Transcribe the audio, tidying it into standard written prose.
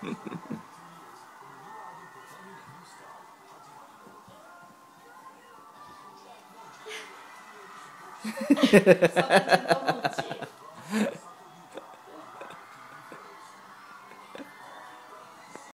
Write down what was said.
サバテントモッチ